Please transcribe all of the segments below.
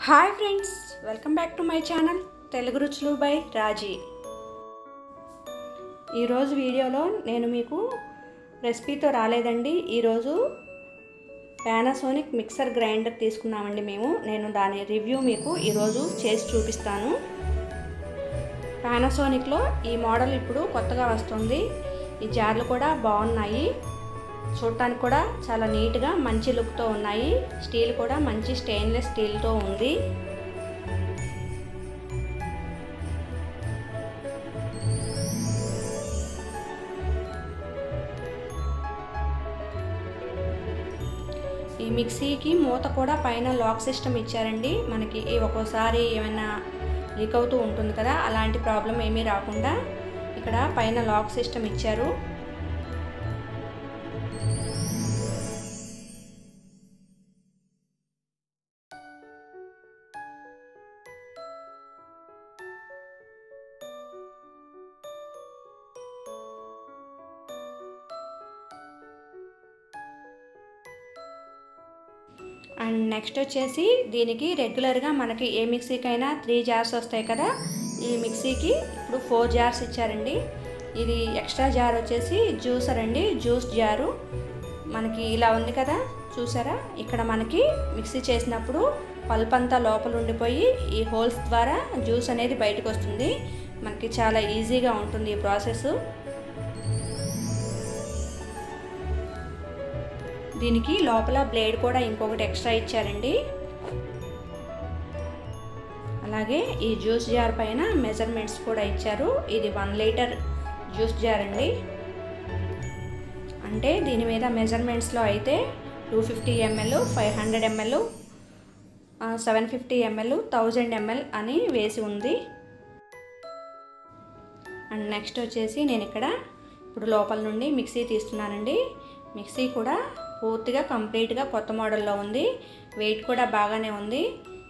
Hi friends, welcome back to my channel Telugu రుచులు by రాజీ. ఈరోజు వీడియోలో నేను మీకు రెసిపీతో రాలేదండి. ఈరోజు పానాసోనిక్ మిక్సర్ గ్రైండర్ తీసుకున్నామండి నేను దాని రివ్యూ మీకు ఈరోజు చేసి చూపిస్తాను. పానాసోనిక్లో ఈ మోడల్ ఇప్పుడు కొత్తగా వస్తుంది. ఈ జార్లు కూడా బాగున్నాయి, చూడటానికి కూడా చాలా నీట్గా మంచి లుక్తో ఉన్నాయి. స్టీల్ కూడా మంచి స్టెయిన్లెస్ స్టీల్తో ఉంది. ఈ మిక్సీకి మూత కూడా పైన లాక్ సిస్టమ్ ఇచ్చారండి. మనకి ఒక్కోసారి ఏమైనా లీక్ అవుతూ ఉంటుంది కదా, అలాంటి ప్రాబ్లం ఏమీ రాకుండా ఇక్కడ పైన లాక్ సిస్టమ్ ఇచ్చారు. అండ్ నెక్స్ట్ వచ్చేసి దీనికి రెగ్యులర్గా మనకి ఏ మిక్సీకైనా 3 జార్స్ వస్తాయి కదా, ఈ మిక్సీకి ఇప్పుడు 4 జార్స్ ఇచ్చారండి. ఇది ఎక్స్ట్రా జార్ వచ్చేసి జ్యూసర్ అండి, జ్యూస్ జారు. మనకి ఇలా ఉంది కదా, చూసారా? ఇక్కడ మనకి మిక్సీ చేసినప్పుడు పల్ప్ అంతా లోపల ఉండిపోయి ఈ హోల్స్ ద్వారా జ్యూస్ అనేది బయటకు వస్తుంది. మనకి చాలా ఈజీగా ఉంటుంది ఈ ప్రాసెస్. దీనికి లోపల బ్లేడ్ కూడా ఇంకొకటి ఎక్స్ట్రా ఇచ్చారండి. అలాగే ఈ జ్యూస్ జార్ పైన మెజర్మెంట్స్ కూడా ఇచ్చారు. ఇది 1 లీటర్ జ్యూస్ జార్ అండి. అంటే దీని మీద మెజర్మెంట్స్లో అయితే 250 ml, 500 ml, 750 ml, 1000 ml అని వేసి ఉంది. అండ్ నెక్స్ట్ వచ్చేసి నేను ఇక్కడ ఇప్పుడు లోపల నుండి మిక్సీ తీస్తున్నానండి. మిక్సీ కూడా పూర్తిగా కంప్లీట్గా కొత్త మోడల్లో ఉంది. వెయిట్ కూడా బాగానే ఉంది.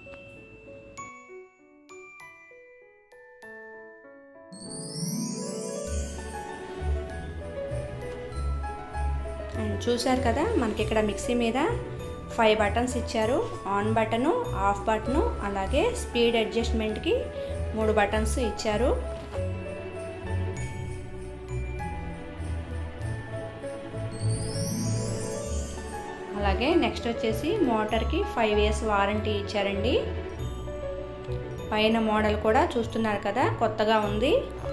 అండ్ చూసారు కదా, మనకి ఇక్కడ మిక్సీ మీద 5 బటన్స్ ఇచ్చారు. ఆన్ బటను, ఆఫ్ బటను, అలాగే స్పీడ్ అడ్జస్ట్మెంట్కి 3 బటన్స్ ఇచ్చారు. అలాగే నెక్స్ట్ వచ్చేసి మోటార్కి 5 years వారంటీ ఇచ్చారండి. పైన మోడల్ కూడా చూస్తున్నారు కదా, కొత్తగా ఉంది.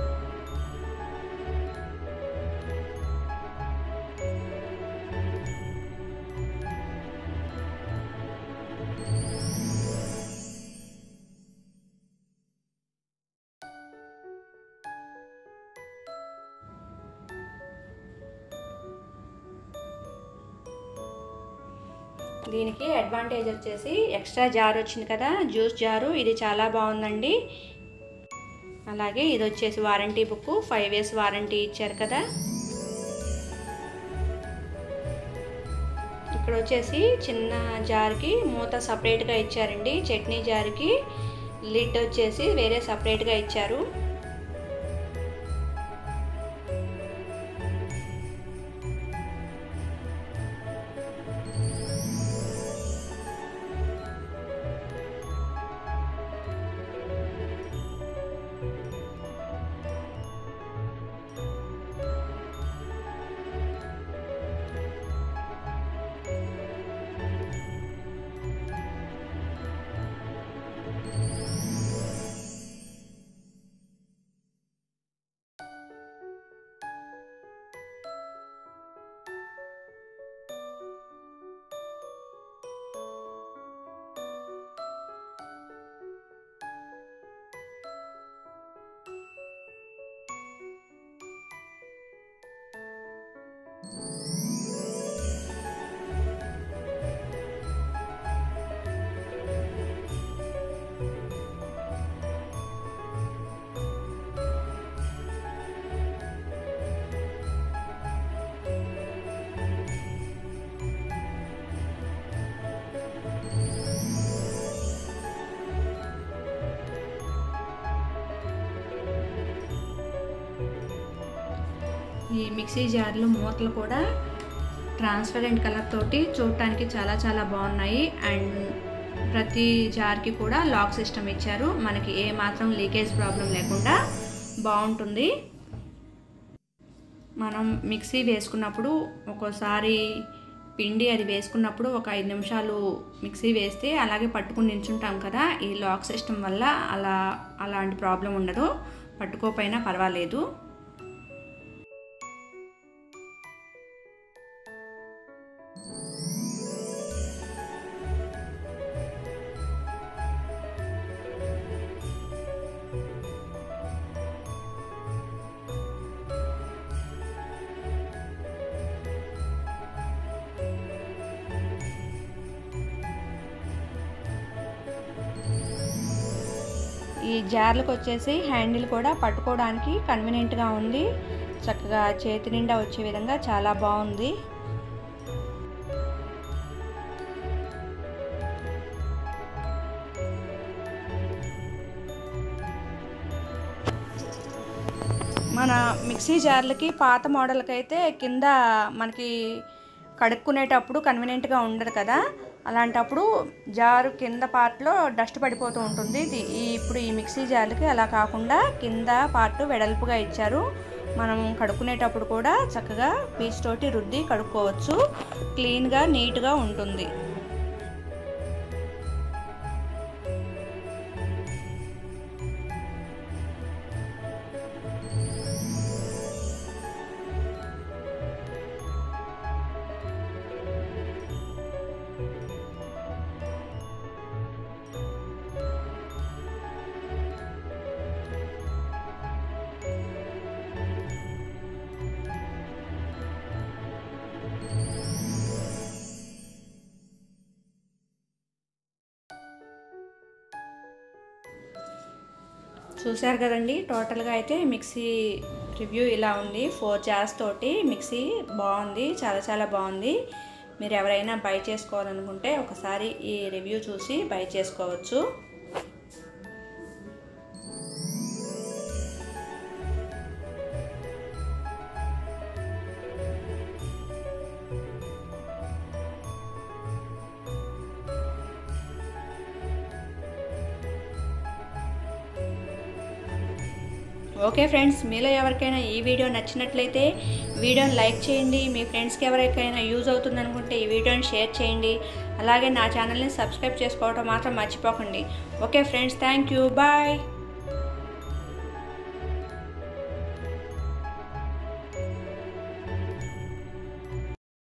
దీనికి అడ్వాంటేజ్ వచ్చేసి ఎక్స్ట్రా జార్ వచ్చింది కదా, జ్యూస్ జారు, ఇది చాలా బాగుందండి. అలాగే ఇది వచ్చేసి వారంటీ బుక్, 5 years వారంటీ ఇచ్చారు కదా. ఇక్కడ వచ్చేసి చిన్న జార్కి మూత సపరేట్గా ఇచ్చారండి. చట్నీ జార్కి లిడ్ వచ్చేసి వేరే సపరేట్గా ఇచ్చారు. ఈ మిక్సీ జార్లు మూతలు కూడా ట్రాన్స్పరెంట్ కలర్ తోటి చూడటానికి చాలా బాగున్నాయి. అండ్ ప్రతి జార్కి కూడా లాక్ సిస్టమ్ ఇచ్చారు. మనకి ఏ మాత్రం లీకేజ్ ప్రాబ్లం లేకుండా బాగుంటుంది. మనం మిక్సీ వేసుకున్నప్పుడు ఒక్కోసారి పిండి అది వేసుకున్నప్పుడు ఒక 5 నిమిషాలు మిక్సీ వేస్తే అలాగే పట్టుకుని నిల్చుంటాం కదా. ఈ లాక్ సిస్టమ్ వల్ల అలాంటి ప్రాబ్లం ఉండదు. పట్టుకోపోయినా పర్వాలేదు. ఈ జార్లకు వచ్చేసి హ్యాండిల్ కూడా పట్టుకోవడానికి కన్వీనియంట్గా ఉంది. చక్కగా చేతి నిండా వచ్చే విధంగా చాలా బాగుంది. మన మిక్సీ జార్లకి పాత మోడల్కి అయితే కింద మనకి కడుక్కునేటప్పుడు కన్వీనియంట్గా ఉండదు కదా. అలాంటప్పుడు జారు కింద పార్ట్లో డస్ట్ పడిపోతూ ఉంటుంది. ఇప్పుడు ఈ మిక్సీ జార్లకి అలా కాకుండా కింద పార్ట్ వెడల్పుగా ఇచ్చారు. మనం కడుక్కునేటప్పుడు కూడా చక్కగా పీచ్ తోటి రుద్ది కడుక్కోవచ్చు. క్లీన్గా నీట్గా ఉంటుంది. చూశారు కదండి, టోటల్గా అయితే మిక్సీ రివ్యూ ఇలా ఉంది. 4 జార్స్ తోటి మిక్సీ బాగుంది, చాలా బాగుంది. మీరు ఎవరైనా బై చేసుకోవాలనుకుంటే ఒకసారి ఈ రివ్యూ చూసి బై చేసుకోవచ్చు. ఓకే ఫ్రెండ్స్, మీలో ఎవరికైనా ఈ వీడియో నచ్చినట్లయితే వీడియోని లైక్ చేయండి. మీ ఫ్రెండ్స్కి ఎవరికైనా యూజ్ అవుతుంది అనుకుంటే ఈ వీడియోని షేర్ చేయండి. అలాగే నా ఛానల్ని సబ్స్క్రైబ్ చేసుకోవడం మాత్రం మర్చిపోకండి. Okay friends, thank you, bye.